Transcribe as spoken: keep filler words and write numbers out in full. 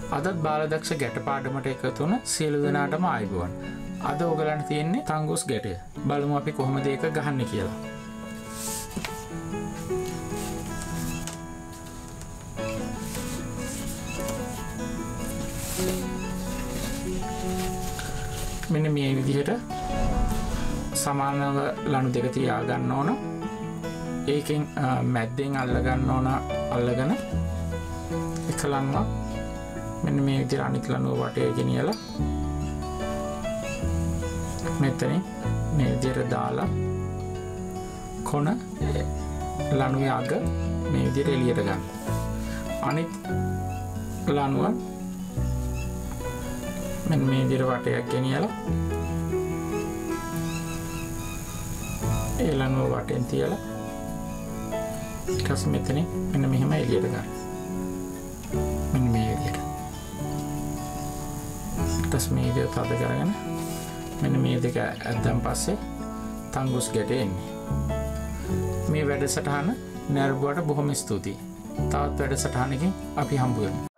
අදත් බාලදක්ෂ ගැට පාඩමට එකතු වුණ සියලු දෙනාටම ආයුබෝවන්. අද ඔයගලන්ට තියෙන්නේ තංගුස් ගැටය. බලමු අපි කොහොමද ඒක ගහන්නේ කියලා. මෙන්න මේ විදිහට සමානව ලණු දෙක තියා ගන්න ඕන. ඒකෙන් මැද්දෙන් අල්ල ගන්න ඕන අල්ලගෙන එක ලණුවක් මෙන්න මේ විදිහට අනිත් ලණුව වටේ ගෙනියලා මෙතනින් මේ විදිහට දාලා කොන ලණුවේ අග මේ විදිහට එළියට ගන්න. අනිත් ලණුව මෙන්න මේ විදිහට වටයක් ගෙනියලා ඒ ලණුව වටෙන් තියලා ඊට පස්සේ මෙතනින් මෙන්න මෙහෙම එළියට ගන්න. මෙන්න මේ විදිහට. ඊට පස්සේ මේ විදිහට තද කරගෙන මෙන්න මේ දෙක ඇද්දන් පස්සේ තංගුස් ගැටේ එන්නේ. මේ වැඩසටහන නැරඹුවට බොහොම ස්තුතියි. තවත් වැඩසටහනකින් අපි හම්බ වෙමු.